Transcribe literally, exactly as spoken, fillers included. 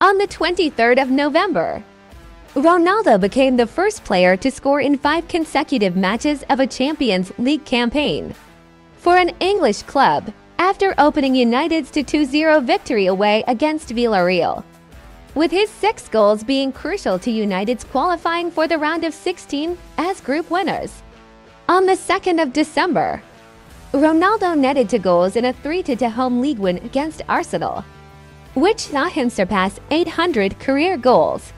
On the twenty-third of November, Ronaldo became the first player to score in five consecutive matches of a Champions League campaign for an English club after opening United's two zero victory away against Villarreal, with his six goals being crucial to United's qualifying for the round of sixteen as group winners. On the second of December, Ronaldo netted two goals in a three to two home league win against Arsenal, which saw him surpass eight hundred career goals.